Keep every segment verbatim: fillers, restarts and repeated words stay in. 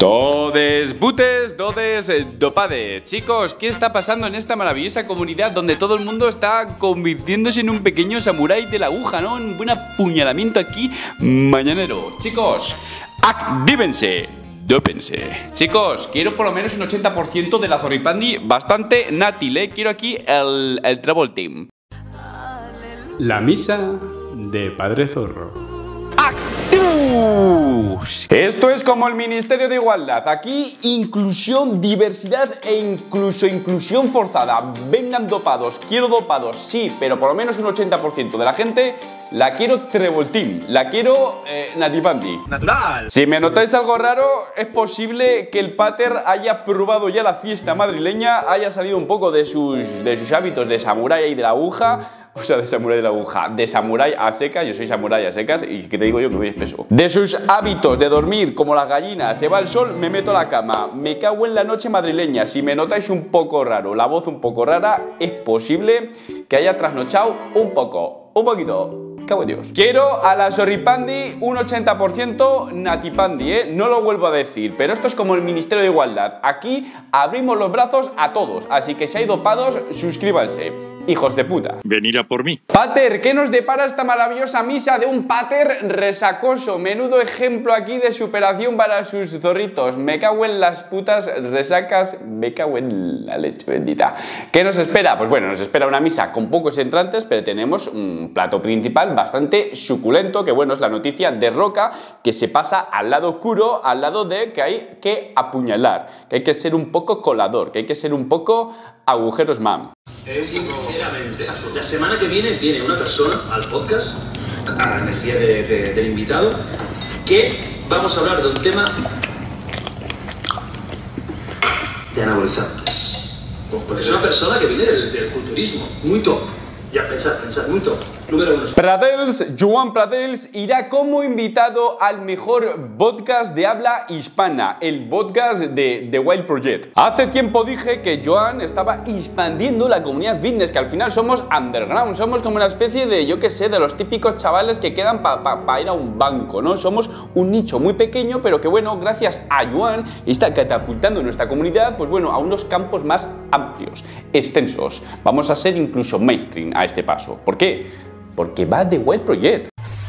Todes, butes, dodes, dopades. Chicos, ¿qué está pasando en esta maravillosa comunidad donde todo el mundo está convirtiéndose en un pequeño samurái de la aguja, ¿no? Un buen apuñalamiento aquí mañanero. Chicos, actívense, dópense. Chicos, quiero por lo menos un ochenta por ciento de la Zorripandi bastante nátil, ¿eh? Quiero aquí el, el Trouble Team. La misa de Padre Zorro. Esto es como el Ministerio de Igualdad. Aquí inclusión, diversidad e incluso inclusión forzada. Vengan dopados, quiero dopados, sí, pero por lo menos un ochenta por ciento de la gente la quiero Trevoltín, la quiero eh, Natipandi. Natural. Si me notáis algo raro, es posible que el pater haya probado ya la fiesta madrileña, haya salido un poco de sus, de sus hábitos de samurái y de la aguja. O sea, de samurái de la aguja, de samurái a seca, yo soy samurái a secas y que te digo yo que voy espeso. De sus hábitos de dormir como las gallinas, se va el sol, me meto a la cama, me cago en la noche madrileña. Si me notáis un poco raro, la voz un poco rara, es posible que haya trasnochado un poco, un poquito. Cago en Dios. Quiero a la Zorripandi un ochenta por ciento Natipandi, ¿eh? No lo vuelvo a decir, pero esto es como el Ministerio de Igualdad. Aquí abrimos los brazos a todos, así que si hay dopados, suscríbanse. Hijos de puta. Venir a por mí. Pater, ¿qué nos depara esta maravillosa misa de un pater resacoso? Menudo ejemplo aquí de superación para sus zorritos. Me cago en las putas resacas, me cago en la leche bendita. ¿Qué nos espera? Pues bueno, nos espera una misa con pocos entrantes, pero tenemos un plato principal bastante suculento, que bueno, es la noticia de Roca, que se pasa al lado oscuro, al lado de que hay que apuñalar, que hay que ser un poco colador, que hay que ser un poco agujeros mam. Sinceramente, la semana que viene viene una persona al podcast, a la energía de, de, del invitado, que vamos a hablar de un tema de anabolizantes. Porque es una persona que viene del, del culturismo, muy top. Ya, pensad, pensad, muy top. Número uno. Pradels, Joan Pradels irá como invitado al mejor podcast de habla hispana, el podcast de The Wild Project. Hace tiempo dije que Joan estaba expandiendo la comunidad fitness, que al final somos underground, somos como una especie de, yo qué sé, de los típicos chavales que quedan para pa, pa ir a un banco, ¿no? Somos un nicho muy pequeño, pero que bueno, gracias a Joan está catapultando nuestra comunidad, pues bueno, a unos campos más amplios, extensos. Vamos a ser incluso mainstream a este paso. ¿Por qué? Porque va The Wild Project.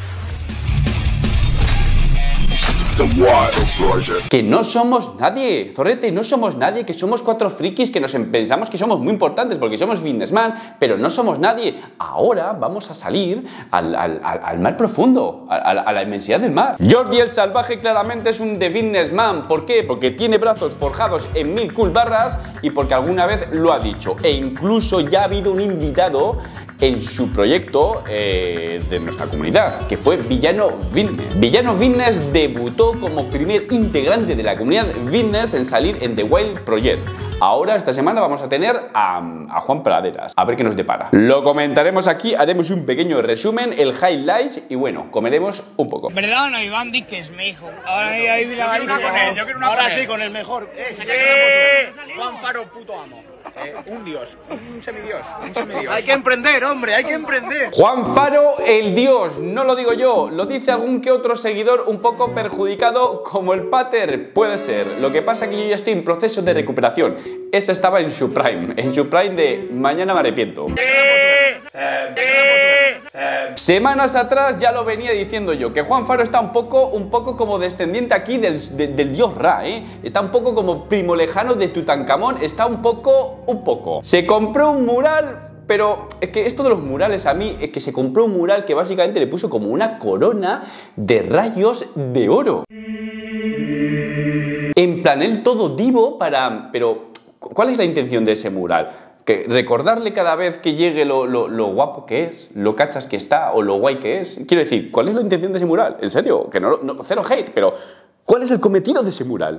Que no somos nadie, Zorrete, no somos nadie, que somos cuatro frikis que nos pensamos que somos muy importantes porque somos businessman, pero no somos nadie. Ahora vamos a salir al, al, al, al mar profundo, a, a, a la inmensidad del mar. Jordi el Salvaje claramente es un The Businessman. ¿Por qué? Porque tiene brazos forjados en mil cool barras y porque alguna vez lo ha dicho. E incluso ya ha habido un invitado en su proyecto eh, de nuestra comunidad, que fue Villano Fitness. Villano Fitness debutó como primer integrante de la comunidad fitness en salir en The Wild Project. Ahora, esta semana, vamos a tener a, a Juan Praderas. A ver qué nos depara. Lo comentaremos aquí, haremos un pequeño resumen, el highlights y bueno, comeremos un poco. ¿Verdad o no, Iván Vázquez, mi hijo? Ahora ahí, ahí la Yo quiero una con él, yo quiero una Ahora con él. sí, con el mejor. Eh, eh, Juan Faro, puto amo. Eh, un dios, un semidios, un semidios. Hay que emprender, hombre, hay que emprender. Juan Faro, el dios, no lo digo yo, lo dice algún que otro seguidor un poco perjudicado como el pater, puede ser. Lo que pasa es que yo ya estoy en proceso de recuperación. Ese estaba en su prime, en su prime de mañana me arrepiento. Eh, eh, Eh, semanas atrás ya lo venía diciendo yo, que Juan Faro está un poco, un poco como descendiente aquí del, de, del dios Ra, ¿eh? Está un poco como primo lejano de Tutankamón, está un poco, un poco. Se compró un mural, pero es que esto de los murales a mí, es que se compró un mural que básicamente le puso como una corona de rayos de oro. En plan, él todo divo para... Pero, ¿cuál es la intención de ese mural? Que recordarle cada vez que llegue lo, lo, lo guapo que es, lo cachas que está o lo guay que es. Quiero decir, ¿cuál es la intención de ese mural? En serio, que no, no cero hate, pero ¿cuál es el cometido de ese mural?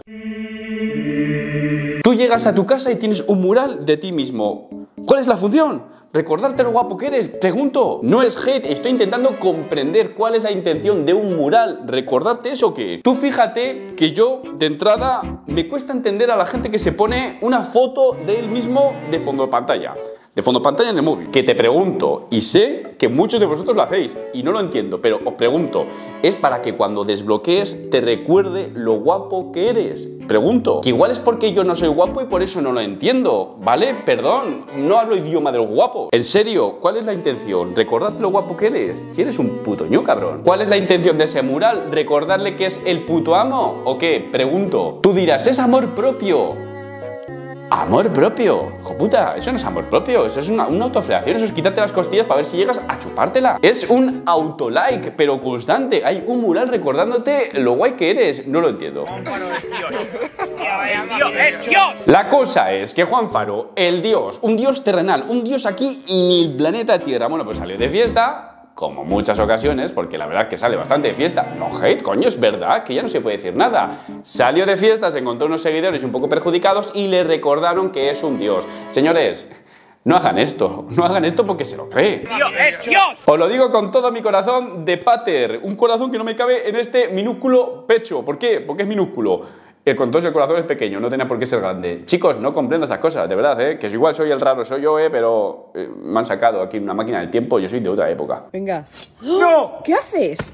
Tú llegas a tu casa y tienes un mural de ti mismo. ¿Cuál es la función? ¿Recordarte lo guapo que eres? Pregunto, no es hate, estoy intentando comprender cuál es la intención de un mural. ¿Recordarte eso o qué? Tú fíjate que yo, de entrada, me cuesta entender a la gente que se pone una foto de él mismo de fondo de pantalla. de fondo pantalla en el móvil. Que te pregunto, y sé que muchos de vosotros lo hacéis, y no lo entiendo, pero os pregunto, ¿es para que cuando desbloquees te recuerde lo guapo que eres? Pregunto, que igual es porque yo no soy guapo y por eso no lo entiendo, ¿vale? Perdón, no hablo idioma de los guapos. En serio, ¿cuál es la intención? ¿Recordarte lo guapo que eres? Si eres un puto ñu, cabrón. ¿Cuál es la intención de ese mural? ¿Recordarle que es el puto amo? ¿O qué? Pregunto. Tú dirás, es amor propio. Amor propio, hijo puta, eso no es amor propio, eso es una, una autoflagellación, eso es quitarte las costillas para ver si llegas a chupártela. Es un autolike, pero constante. Hay un mural recordándote lo guay que eres. No lo entiendo. Juan Faro es Dios. Es Dios, es Dios. La cosa es que Juan Faro, el dios, un dios terrenal, un dios aquí y el planeta Tierra, bueno, pues salió de fiesta, como muchas ocasiones, porque la verdad es que sale bastante de fiesta. No hate, coño, es verdad, que ya no se puede decir nada. Salió de fiesta, se encontró unos seguidores un poco perjudicados y le recordaron que es un dios. Señores, no hagan esto, no hagan esto porque se lo cree. Dios, es Dios. Os lo digo con todo mi corazón de pater, un corazón que no me cabe en este minúsculo pecho. ¿Por qué? Porque es minúsculo. El con todo el corazón es pequeño, no tenía por qué ser grande. Chicos, no comprendo estas cosas, de verdad, ¿eh? Que igual soy el raro, soy yo, ¿eh? Pero eh, me han sacado aquí una máquina del tiempo, yo soy de otra época. Venga. ¡No! ¿Qué haces?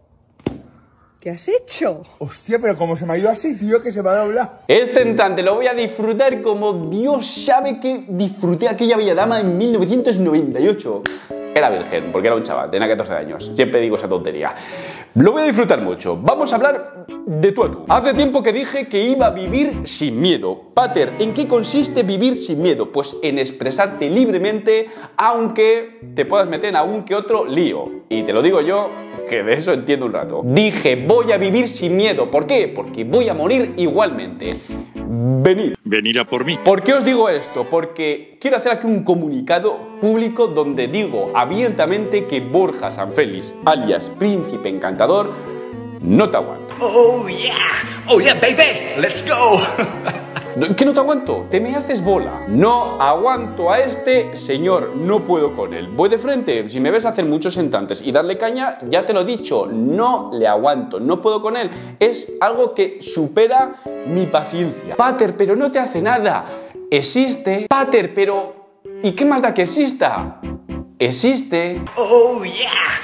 ¿Qué has hecho? Hostia, pero como se me ha ido así, tío, que se me ha doblado. Este instante lo voy a disfrutar como Dios sabe que disfruté aquella bella dama en mil novecientos noventa y ocho. Era virgen, porque era un chaval, tenía catorce años. Siempre digo esa tontería. Lo voy a disfrutar mucho. Vamos a hablar de tú a tú. Hace tiempo que dije que iba a vivir sin miedo. Pater, ¿en qué consiste vivir sin miedo? Pues en expresarte libremente, aunque te puedas meter en algún que otro lío. Y te lo digo yo, que de eso entiendo un rato. Dije, voy a vivir sin miedo. ¿Por qué? Porque voy a morir igualmente. Venid. Venir a por mí. ¿Por qué os digo esto? Porque quiero hacer aquí un comunicado público donde digo abiertamente que Borja Sanfelis, alias Príncipe Encantador, no te aguanto. Oh yeah, oh yeah baby, let's go. ¿Qué no te aguanto? Te me haces bola. No aguanto a este señor, no puedo con él. Voy de frente, si me ves hacer muchos sentantes y darle caña, ya te lo he dicho, no le aguanto, no puedo con él. Es algo que supera mi paciencia. Pater, pero no te hace nada. Existe. Pater, pero ¿y qué más da que exista? Existe. Oh yeah.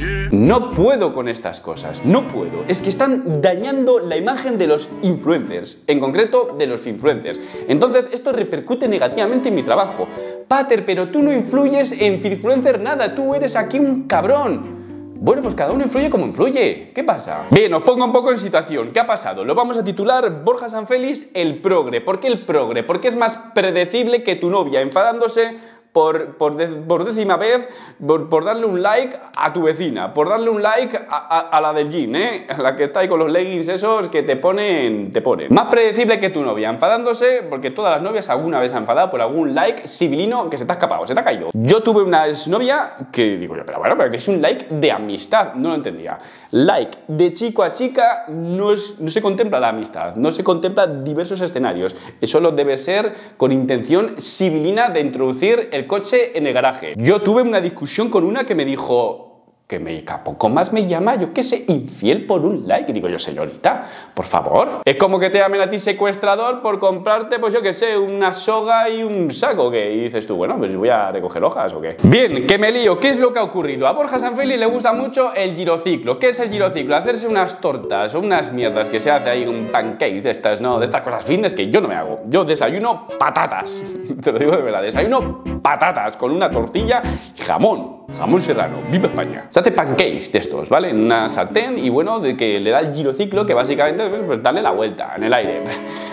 No puedo con estas cosas, no puedo. Es que están dañando la imagen de los influencers, en concreto de los influencers. Entonces esto repercute negativamente en mi trabajo. Pater, pero tú no influyes en influencer nada, tú eres aquí un cabrón. Bueno, pues cada uno influye como influye. ¿Qué pasa? Bien, os pongo un poco en situación. ¿Qué ha pasado? Lo vamos a titular Borja Sanfelis, el progre. ¿Por qué el progre? Porque es más predecible que tu novia enfadándose Por, por, de, por décima vez, por, por darle un like a tu vecina, por darle un like a, a, a la del gym, ¿eh? A la que está ahí con los leggings esos que te ponen, te ponen. Más predecible que tu novia enfadándose, porque todas las novias alguna vez se han enfadado por algún like civilino que se te ha escapado, se te ha caído. Yo tuve una exnovia que digo yo, pero bueno, pero que es un like de amistad, no lo entendía. Like de chico a chica no, es, no se contempla la amistad, no se contempla diversos escenarios. Eso solo debe ser con intención civilina de introducir el el coche en el garaje. Yo tuve una discusión con una que me dijo que me poco más me llama, yo qué sé, infiel por un like. Y digo yo, señorita, por favor. Es como que te llamen a ti secuestrador por comprarte, pues yo qué sé, una soga y un saco, ¿qué? Y dices tú, bueno, pues voy a recoger hojas o qué. Bien, que me lío. ¿Qué es lo que ha ocurrido? A Borja Sanfelis le gusta mucho el girociclo. ¿Qué es el girociclo? Hacerse unas tortas o unas mierdas que se hace ahí, un pancakes de estas, no, de estas cosas fitness que yo no me hago. Yo desayuno patatas. Te lo digo de verdad, desayuno patatas con una tortilla y jamón. Jamón serrano, viva España. Se hace pancakes de estos, ¿vale? En una sartén y bueno, de que le da el girociclo, que básicamente pues, pues darle la vuelta en el aire.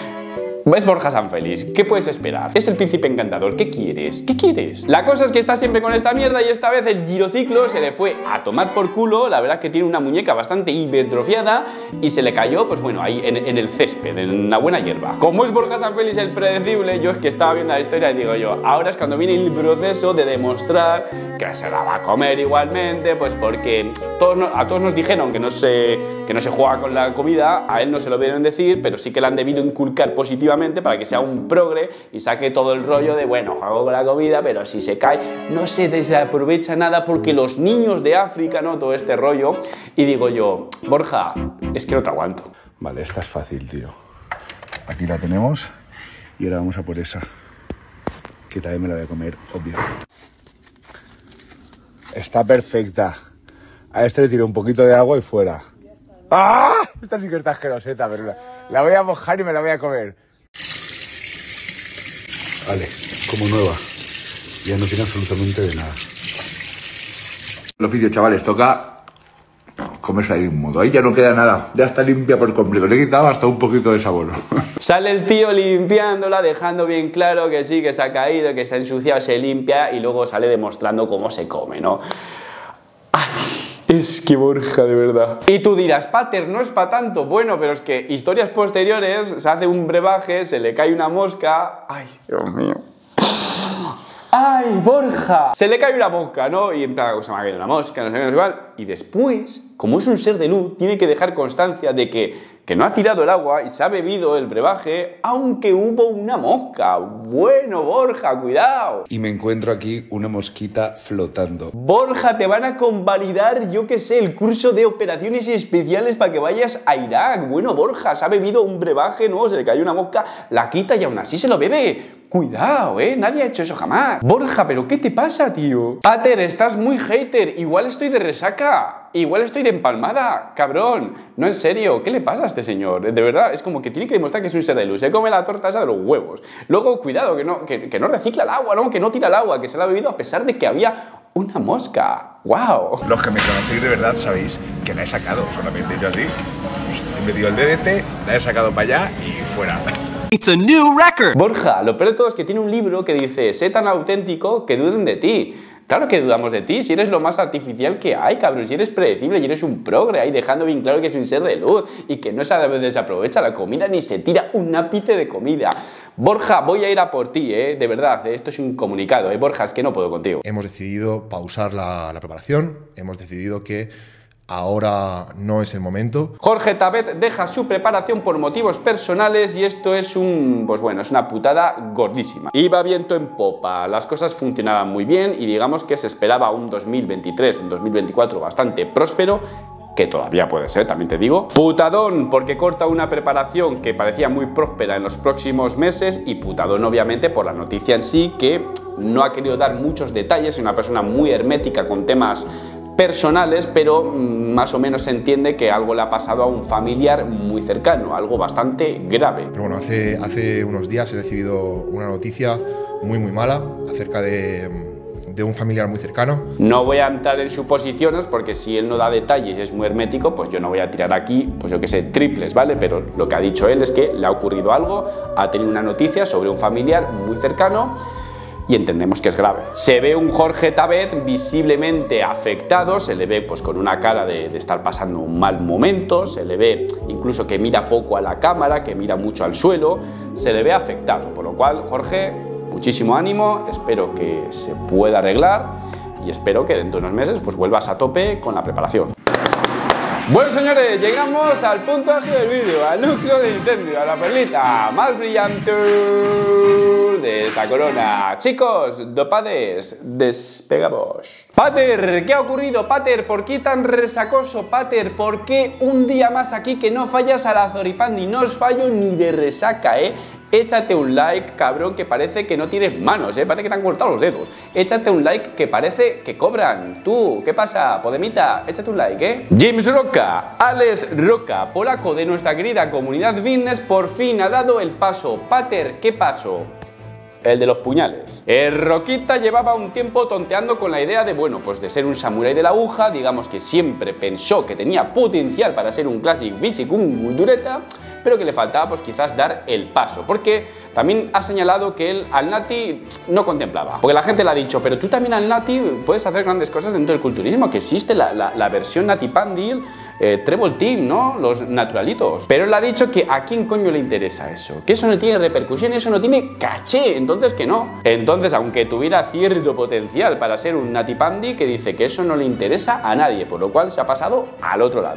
Es Borja Sanfelis, ¿qué puedes esperar? Es el príncipe encantador, ¿qué quieres? ¿Qué quieres? La cosa es que está siempre con esta mierda y esta vez el girociclo se le fue a tomar por culo. La verdad es que tiene una muñeca bastante hipertrofiada y se le cayó, pues bueno, ahí en, en el césped, en la buena hierba. Como es Borja Sanfelis el predecible, yo es que estaba viendo la historia y digo yo, ahora es cuando viene el proceso de demostrar que se la va a comer igualmente, pues porque todos, a todos nos dijeron que no, se, que no se juega con la comida, a él no se lo debieron decir, pero sí que le han debido inculcar positivamente para que sea un progre y saque todo el rollo de, bueno, juego con la comida, pero si se cae no se desaprovecha nada porque los niños de África, ¿no? Todo este rollo. Y digo yo, Borja, es que no te aguanto. Vale, esta es fácil, tío. Aquí la tenemos y ahora vamos a por esa. que también me la voy a comer, obvio. Está perfecta. A este le tiro un poquito de agua y fuera. ¡Ah! Esta sí que está asqueroseta, pero la, la voy a mojar y me la voy a comer. Vale, como nueva. Ya no tiene absolutamente de nada. Los vídeos, chavales, toca comerse ahí un modo. Ahí ya no queda nada. Ya está limpia por completo. Le he quitado hasta un poquito de sabor. Sale el tío limpiándola, dejando bien claro que sí, que se ha caído, que se ha ensuciado, se limpia y luego sale demostrando cómo se come, ¿no? ¡Ay! Es que Borja, de verdad. Y tú dirás, Pater, no es para tanto. Bueno, pero es que historias posteriores, se hace un brebaje, se le cae una mosca. ¡Ay, Dios mío! ¡Ay, Borja! Se le cae una mosca, ¿no? Y en plan, se me ha caído una mosca, no sé qué, no sé cuál. Y después, como es un ser de luz, tiene que dejar constancia de que, que no ha tirado el agua y se ha bebido el brebaje, aunque hubo una mosca. Bueno, Borja, cuidado. Y me encuentro aquí una mosquita flotando. Borja, te van a convalidar, yo qué sé, el curso de operaciones especiales para que vayas a Irak. Bueno, Borja, se ha bebido un brebaje, ¿no? Se le cayó una mosca, la quita y aún así se lo bebe. Cuidado, ¿eh? Nadie ha hecho eso jamás. Borja, ¿pero qué te pasa, tío? Pater, estás muy hater. Igual estoy de resaca. Igual estoy de empalmada. Cabrón. No, en serio. ¿Qué le pasa a este señor? De verdad, es como que tiene que demostrar que es un ser de luz. Se come la torta esa de los huevos. Luego, cuidado, que no, que, que no recicla el agua, ¿no? Que no tira el agua, que se la ha bebido a pesar de que había una mosca. ¡Wow! Los que me conocéis de verdad sabéis que la he sacado solamente yo así. He metido el D D T, la he sacado para allá y fuera. It's a new record. Borja, lo peor de todo es que tiene un libro que dice: sé tan auténtico que duden de ti. Claro que dudamos de ti, si eres lo más artificial que hay, cabrón, si eres predecible y eres un progre, ahí dejando bien claro que es un ser de luz y que no se desaprovecha la comida ni se tira un ápice de comida. Borja, voy a ir a por ti, ¿eh? De verdad, ¿eh? Esto es un comunicado, ¿eh? Borja, es que no puedo contigo. Hemos decidido pausar la, la preparación, hemos decidido que ahora no es el momento. Jorge Tabet deja su preparación por motivos personales y esto es un, pues bueno, es una putada gordísima. Iba viento en popa, las cosas funcionaban muy bien y digamos que se esperaba un dos mil veintitrés, un dos mil veinticuatro bastante próspero, que todavía puede ser, también te digo. Putadón, porque corta una preparación que parecía muy próspera en los próximos meses, y putadón obviamente por la noticia en sí, que no ha querido dar muchos detalles, es una persona muy hermética con temas personales, pero más o menos se entiende que algo le ha pasado a un familiar muy cercano, algo bastante grave. Pero bueno, hace, hace unos días he recibido una noticia muy muy mala acerca de, de un familiar muy cercano. No voy a entrar en suposiciones porque si él no da detalles y es muy hermético, pues yo no voy a tirar aquí, pues yo que sé, triples, ¿vale? Pero lo que ha dicho él es que le ha ocurrido algo, ha tenido una noticia sobre un familiar muy cercano y entendemos que es grave. Se ve un Jorge Tabet visiblemente afectado, se le ve pues con una cara de, de estar pasando un mal momento, se le ve incluso que mira poco a la cámara, que mira mucho al suelo, se le ve afectado, por lo cual, Jorge, muchísimo ánimo, espero que se pueda arreglar y espero que dentro de unos meses pues vuelvas a tope con la preparación. Bueno, señores, llegamos al punto álgido del vídeo, al núcleo de Nintendo, a la perlita más brillante de esta corona. Chicos, dopades, despegamos. Pater, ¿qué ha ocurrido, Pater? ¿Por qué tan resacoso, Pater? ¿Por qué un día más aquí que no fallas a la Zoripandi? No os fallo ni de resaca, ¿eh? Échate un like, cabrón, que parece que no tienes manos, ¿eh? Parece que te han cortado los dedos. Échate un like que parece que cobran. Tú, ¿qué pasa? Podemita, échate un like, ¿eh? James Roca, Alex Roca, polaco de nuestra querida comunidad fitness, por fin ha dado el paso. Pater, ¿qué pasó? El de los puñales. El Roquita llevaba un tiempo tonteando con la idea de, bueno, pues de ser un samurái de la aguja, digamos que siempre pensó que tenía potencial para ser un Classic Basic, un Guldureta, pero que le faltaba pues quizás dar el paso, porque también ha señalado que él al Nati no contemplaba, porque la gente le ha dicho, pero tú también al Nati puedes hacer grandes cosas dentro del culturismo, que existe la, la, la versión Nati Pandi, eh, Treble Team, ¿no? Los naturalitos, pero él ha dicho que a quién coño le interesa eso, que eso no tiene repercusión, eso no tiene caché, entonces que no. Entonces, aunque tuviera cierto potencial para ser un Nati Pandi, que dice que eso no le interesa a nadie, por lo cual se ha pasado al otro lado.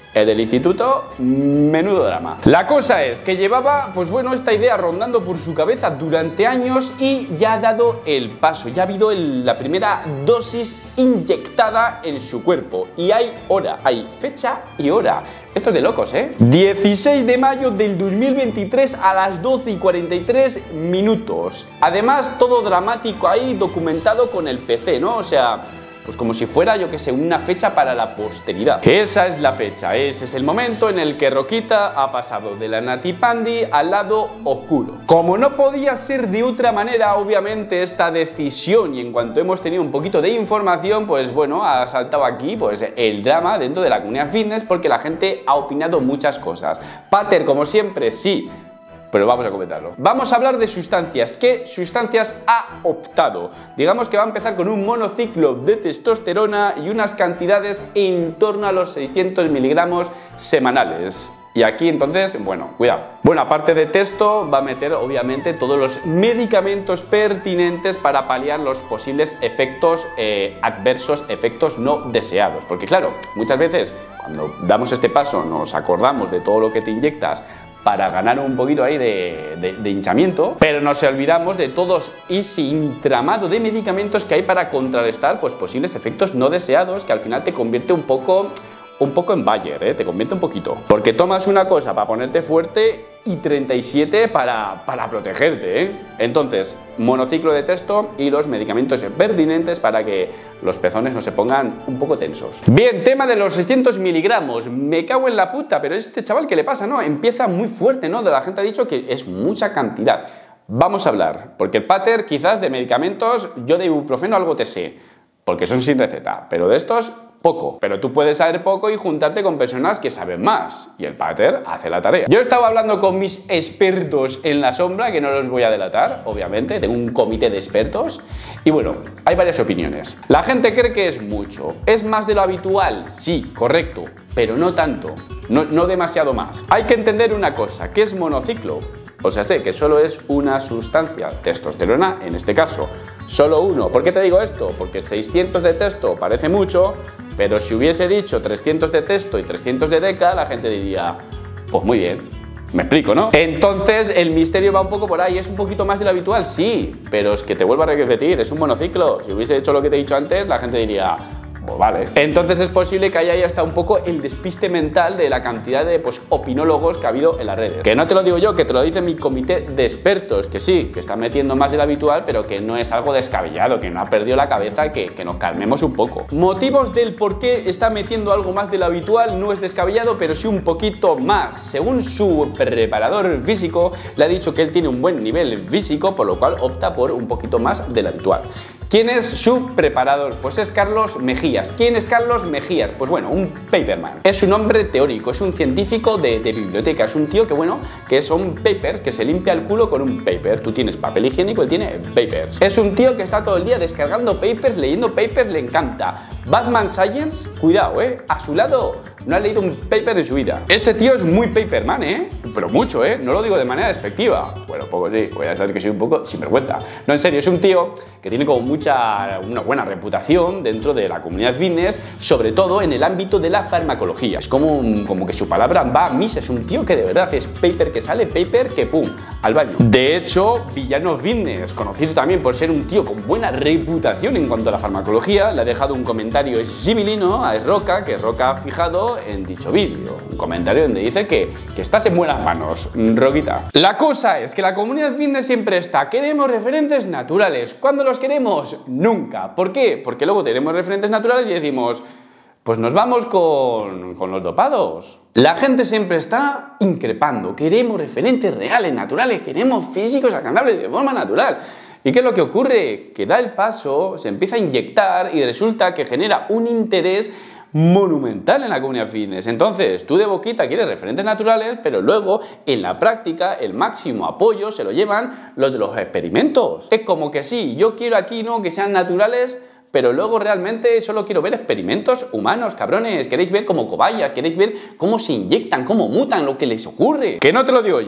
El del instituto, menudo drama. La cosa es que llevaba, pues bueno, esta idea rondando por su cabeza durante años y ya ha dado el paso, ya ha habido el, la primera dosis inyectada en su cuerpo. Y hay hora, hay fecha y hora. Esto es de locos, ¿eh? dieciséis de mayo del dos mil veintitrés a las doce y cuarenta y tres minutos. Además, todo dramático ahí documentado con el P C, ¿no? O sea, pues como si fuera, yo que sé, una fecha para la posteridad. Esa es la fecha, ese es el momento en el que Roquita ha pasado de la Nati Pandi al lado oscuro. Como no podía ser de otra manera, obviamente, esta decisión, y en cuanto hemos tenido un poquito de información, pues bueno, ha saltado aquí pues el drama dentro de la comunidad fitness porque la gente ha opinado muchas cosas. Pater, como siempre, sí, pero vamos a comentarlo. Vamos a hablar de sustancias. ¿Qué sustancias ha optado? Digamos que va a empezar con un monociclo de testosterona y unas cantidades en torno a los seiscientos miligramos semanales. Y aquí entonces, bueno, cuidado. Bueno, aparte de testo, va a meter obviamente todos los medicamentos pertinentes para paliar los posibles efectos eh, adversos, efectos no deseados. Porque claro, muchas veces cuando damos este paso nos acordamos de todo lo que te inyectas para ganar un poquito ahí de, de, de hinchamiento, pero nos olvidamos de todos ese entramado de medicamentos que hay para contrarrestar pues, posibles efectos no deseados que al final te convierte un poco... un poco en Bayer, ¿eh? Te convierte un poquito. Porque tomas una cosa para ponerte fuerte y treinta y siete para, para protegerte, ¿eh? Entonces, monociclo de testo y los medicamentos pertinentes para que los pezones no se pongan un poco tensos. Bien, tema de los seiscientos miligramos. Me cago en la puta, pero este chaval, ¿qué le pasa, no? Empieza muy fuerte, ¿no? La gente ha dicho que es mucha cantidad. Vamos a hablar, porque el pater quizás de medicamentos, yo de ibuprofeno algo te sé, porque son sin receta, pero de estos... poco, pero tú puedes saber poco y juntarte con personas que saben más y el pater hace la tarea. Yo estaba hablando con mis expertos en la sombra, que no los voy a delatar, obviamente, tengo un comité de expertos y bueno, hay varias opiniones. La gente cree que es mucho, es más de lo habitual, sí, correcto, pero no tanto, no, no demasiado más. Hay que entender una cosa, ¿qué es monociclo? O sea, sé que solo es una sustancia, testosterona en este caso, solo uno. ¿Por qué te digo esto? Porque seiscientos de testo parece mucho, pero si hubiese dicho trescientos de testo y trescientos de deca, la gente diría, pues muy bien, me explico, ¿no? Entonces el misterio va un poco por ahí, es un poquito más de lo habitual, sí, pero es que te vuelvo a repetir, es un monociclo. Si hubiese hecho lo que te he dicho antes, la gente diría... pues vale. Entonces es posible que haya ahí hasta un poco el despiste mental de la cantidad de pues, opinólogos que ha habido en las redes. Que no te lo digo yo, que te lo dice mi comité de expertos, que sí, que están metiendo más de lo habitual, pero que no es algo descabellado, que no ha perdido la cabeza, que, que nos calmemos un poco. Motivos del por qué está metiendo algo más de lo habitual no es descabellado, pero sí un poquito más. Según su preparador físico, le ha dicho que él tiene un buen nivel físico, por lo cual opta por un poquito más de lo habitual. ¿Quién es su preparador? Pues es Carlos Mejías. ¿Quién es Carlos Mejías? Pues bueno, un paperman. Es un hombre teórico, es un científico de, de biblioteca, es un tío que bueno, que son papers, que se limpia el culo con un paper. Tú tienes papel higiénico, él tiene papers. Es un tío que está todo el día descargando papers, leyendo papers, le encanta. Batman Science, cuidado, ¿eh? A su lado no ha leído un paper en su vida. Este tío es muy paperman, ¿eh? Pero mucho, ¿eh? No lo digo de manera despectiva. Bueno, poco sí, pues ya sabes que soy un poco sinvergüenza. No, en serio, es un tío que tiene como mucha, una buena reputación dentro de la comunidad fitness, sobre todo en el ámbito de la farmacología. Es como, como que su palabra va a misa, es un tío que de verdad es paper que sale, paper que pum, al baño. De hecho, Villano Fitness, conocido también por ser un tío con buena reputación en cuanto a la farmacología, le ha dejado un comentario sibilino a Roca, que Roca ha fijado en dicho vídeo. Un comentario donde dice que, que estás en buenas manos, Roquita. La cosa es que la comunidad fitness siempre está, queremos referentes naturales. ¿Cuándo los queremos? Nunca. ¿Por qué? Porque luego tenemos referentes naturales y decimos, pues nos vamos con, con los dopados. La gente siempre está increpando, queremos referentes reales, naturales, queremos físicos alcanzables de forma natural. ¿Y qué es lo que ocurre? Que da el paso, se empieza a inyectar y resulta que genera un interés monumental en la comunidad fitness. Entonces, tú de boquita quieres referentes naturales, pero luego, en la práctica, el máximo apoyo se lo llevan los de los experimentos. Es como que sí, yo quiero aquí no que sean naturales, pero luego realmente solo quiero ver experimentos humanos, cabrones. Queréis ver como cobayas, queréis ver cómo se inyectan, cómo mutan, lo que les ocurre. Que no te lo digo yo,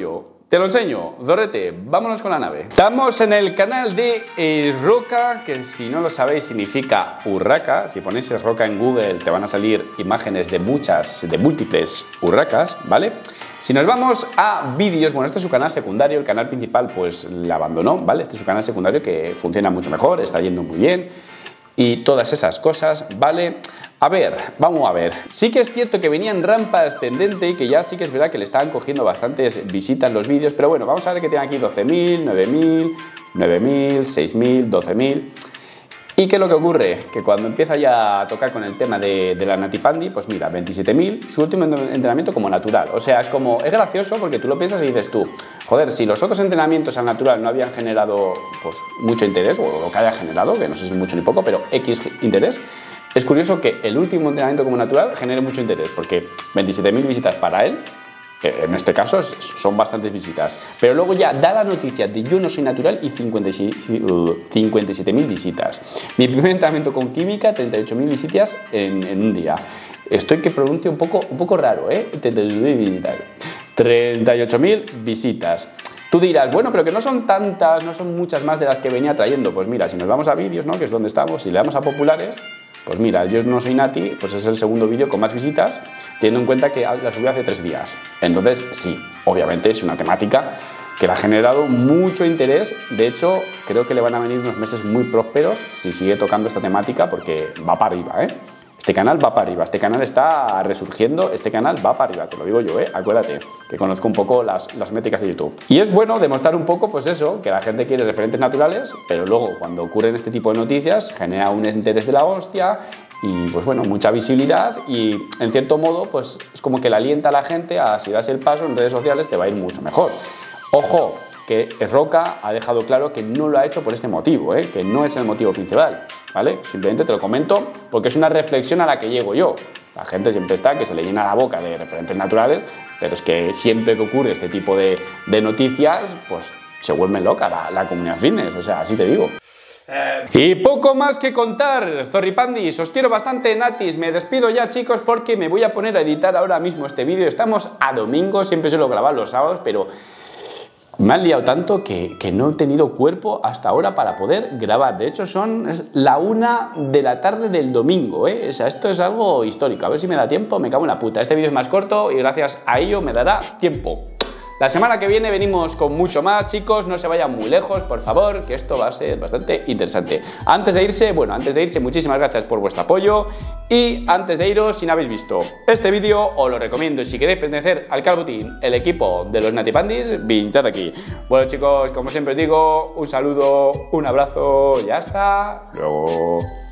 Te lo enseño, Zorrete, vámonos con la nave. Estamos en el canal de Esroca, que si no lo sabéis significa urraca. Si ponéis Esroca en Google te van a salir imágenes de muchas, de múltiples urracas, ¿vale? Si nos vamos a vídeos, bueno, este es su canal secundario, el canal principal pues le abandonó, ¿vale? Este es su canal secundario que funciona mucho mejor, está yendo muy bien y todas esas cosas, ¿vale? A ver, vamos a ver. Sí que es cierto que venía en rampa ascendente y que ya sí que es verdad que le estaban cogiendo bastantes visitas los vídeos, pero bueno, vamos a ver que tiene aquí doce mil, nueve mil, nueve mil, seis mil, doce mil. ¿Y qué es lo que ocurre? Que cuando empieza ya a tocar con el tema de, de la Natipandi, pues mira, veintisiete mil, su último entrenamiento como natural. O sea, es como, es gracioso porque tú lo piensas y dices tú, joder, si los otros entrenamientos al natural no habían generado pues mucho interés, o lo que haya generado, que no sé si es mucho ni poco, pero X interés, es curioso que el último entrenamiento como natural genere mucho interés, porque veintisiete mil visitas para él, en este caso son bastantes visitas, pero luego ya da la noticia de yo no soy natural y cincuenta y siete mil visitas. Mi primer entrenamiento con química, treinta y ocho mil visitas en, en un día. Estoy que pronuncio un poco, un poco raro, ¿eh? treinta y ocho mil visitas. Tú dirás, bueno, pero que no son tantas, no son muchas más de las que venía trayendo. Pues mira, si nos vamos a vídeos, ¿no? Que es donde estamos, si le damos a populares, pues mira, yo no soy Nati, pues es el segundo vídeo con más visitas, teniendo en cuenta que la subí hace tres días. Entonces, sí, obviamente es una temática que le ha generado mucho interés. De hecho, creo que le van a venir unos meses muy prósperos si sigue tocando esta temática, porque va para arriba, ¿eh? Este canal va para arriba, este canal está resurgiendo, este canal va para arriba, te lo digo yo, ¿eh? Acuérdate, que conozco un poco las, las métricas de YouTube. Y es bueno demostrar un poco, pues eso, que la gente quiere referentes naturales, pero luego cuando ocurren este tipo de noticias genera un interés de la hostia y pues bueno, mucha visibilidad y en cierto modo pues es como que le alienta a la gente a si das el paso en redes sociales te va a ir mucho mejor. Ojo, que Esroca ha dejado claro que no lo ha hecho por este motivo, ¿eh? Que no es el motivo principal, ¿vale? Simplemente te lo comento porque es una reflexión a la que llego yo. La gente siempre está que se le llena la boca de referentes naturales, pero es que siempre que ocurre este tipo de, de noticias, pues se vuelve loca la, la comunidad fitness, o sea, así te digo. Y poco más que contar, Zorripandis, os quiero bastante, natis, me despido ya chicos porque me voy a poner a editar ahora mismo este vídeo. Estamos a domingo, siempre suelo grabar los sábados, pero me han liado tanto que, que no he tenido cuerpo hasta ahora para poder grabar. De hecho, son es la una de la tarde del domingo, ¿eh? O sea, esto es algo histórico. A ver si me da tiempo, me cago en la puta. Este vídeo es más corto y gracias a ello me dará tiempo. La semana que viene venimos con mucho más, chicos, no se vayan muy lejos, por favor, que esto va a ser bastante interesante. Antes de irse, bueno, antes de irse, muchísimas gracias por vuestro apoyo y antes de iros, si no habéis visto este vídeo, os lo recomiendo. Si queréis pertenecer al Calvo Team, el equipo de los Natipandis, pinchad aquí. Bueno, chicos, como siempre os digo, un saludo, un abrazo y hasta luego.